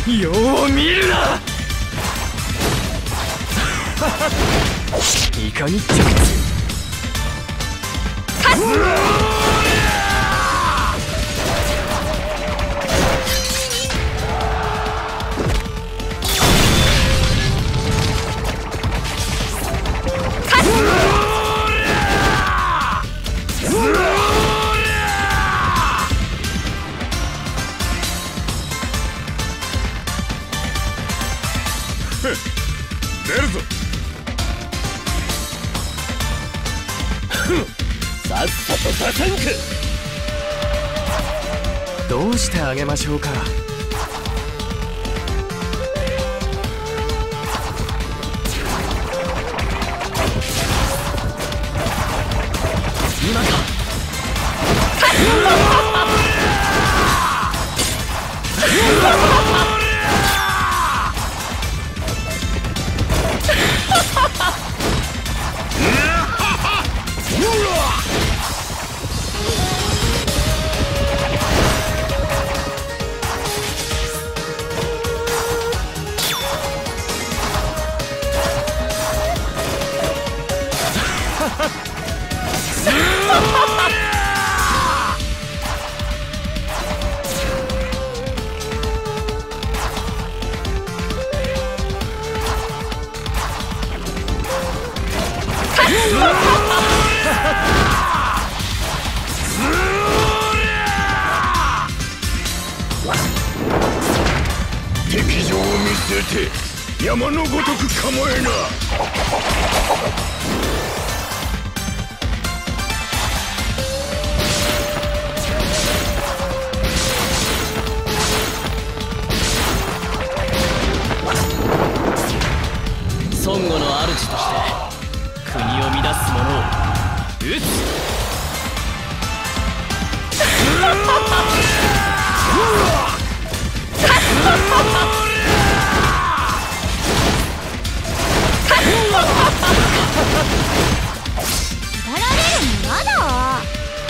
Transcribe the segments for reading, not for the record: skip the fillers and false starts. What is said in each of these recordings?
よう見るな。いかに着地。 出るぞ。さっさと出さんか。 どうしてあげましょうか。今か。 敵情を見据えて山のごとく構えな。 孫悟の主として国を乱す者を討つ。 縛られるのまだ。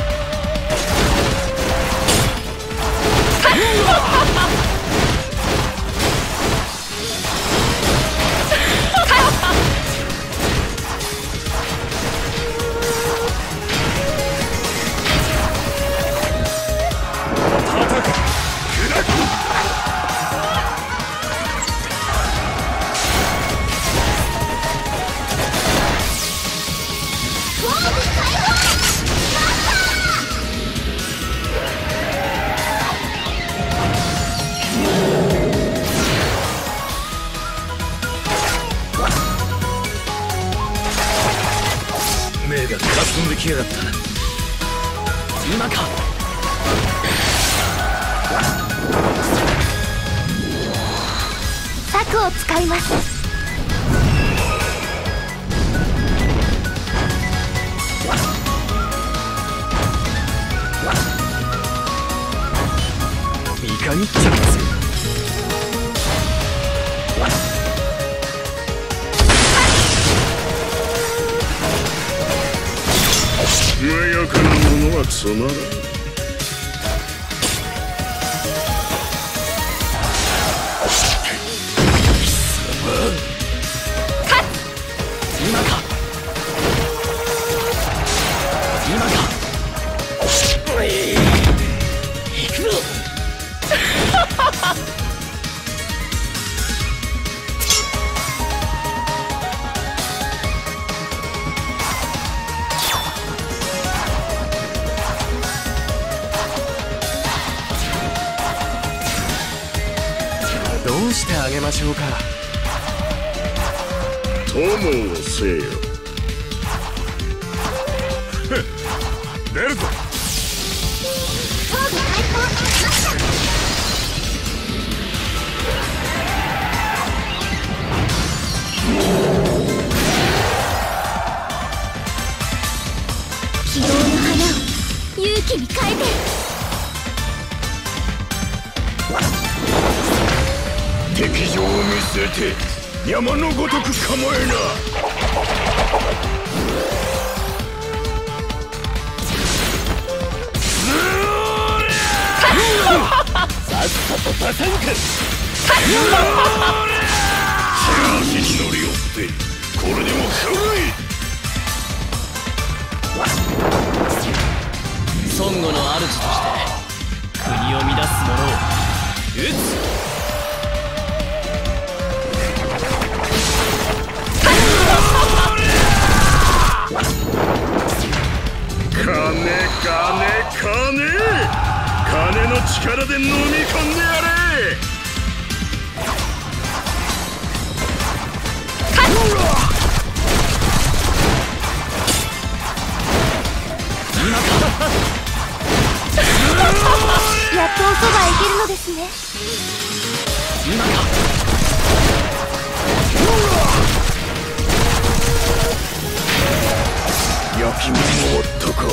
目がかすんできやがった。 今か。 策を使います。 いかに着地。 しなやかなものはつまらん。 今か。今か。行くぞ。どうしてあげましょうか。 友をせよ。出るぞ。 希望の花を勇気に変えて。 敵情を見据えて山のごとく構えな。さっさと出さんか。 足に乗り寄ってこれでも食い。 孫悟の主として国を乱す者を討つ。 金の力で飲み込んでやれ。 やっとおそばへ行けるのですね。 今か。 焼き目もおったか。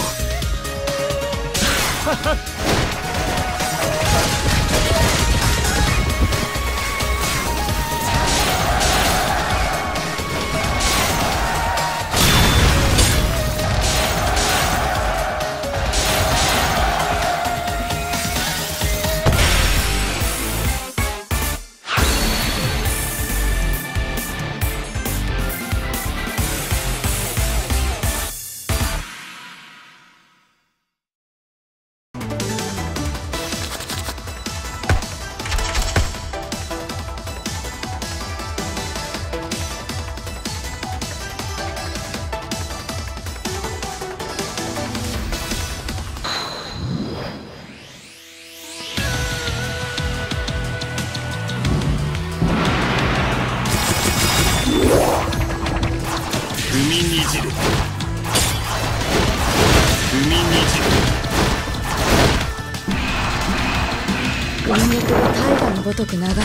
音脈が大河のごとく流れて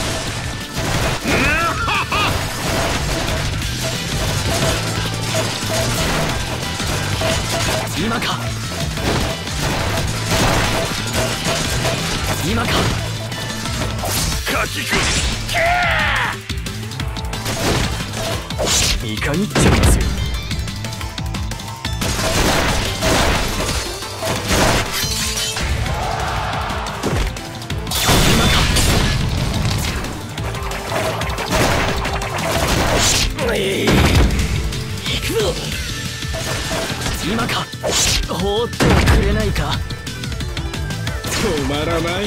今か。今か。 かきくいかにっちゃいますよ。今か。放ってはくれないか。 止まらない。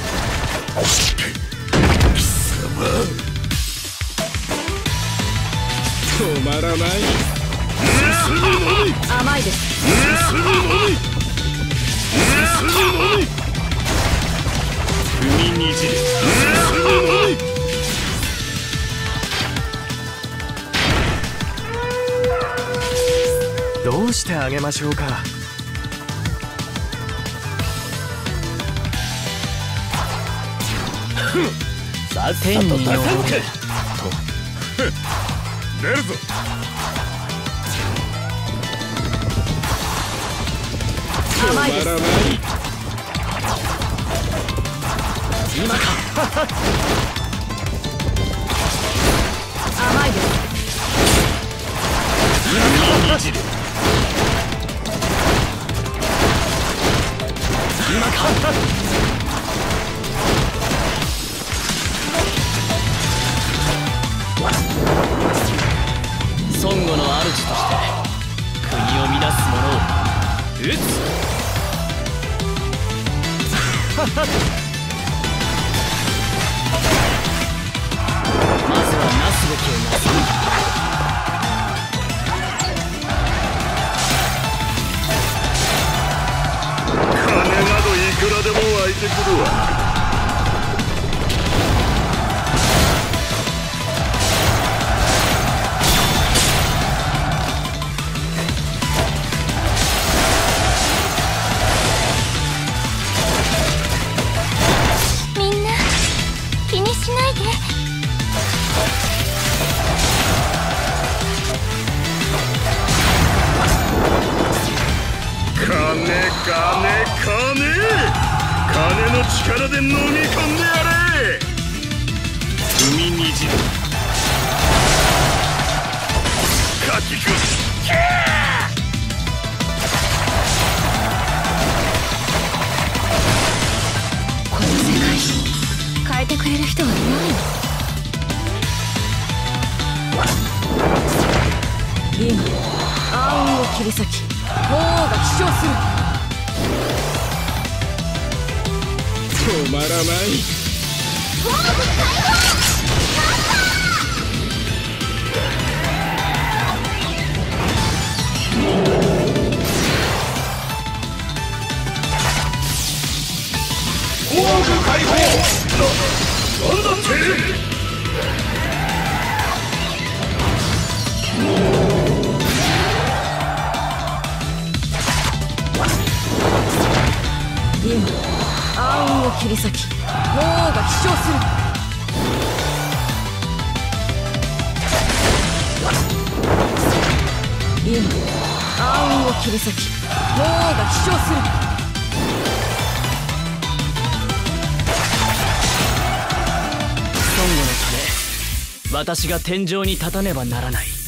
貴様止まらない。進むのみ。 甘いです。 進むのみ。進むのみ。踏みにじる。進むのみ。 どうしてあげましょうか。 さっさと出さんか。出るぞ。 甘いです。 今か。 甘いです。 今か。 今か。孫悟の主として国を乱す者を討つ。まずはなすべきをなす。 金などいくらでも湧いてくるわ。 みんな気にしないで。 金の力で飲み込んでやれ。踏みにじる。かきくこの世界変えてくくれる人はいないの。今暗雲を切り裂き鳳凰が飛翔する。 止まらない。 フォーム解放。 オーブ解放。なんだって。 今暗雲を切り裂き鳳凰が飛翔する。今暗雲を切り裂き鳳凰が飛翔する。 孫悟のため私が天井に立たねばならない。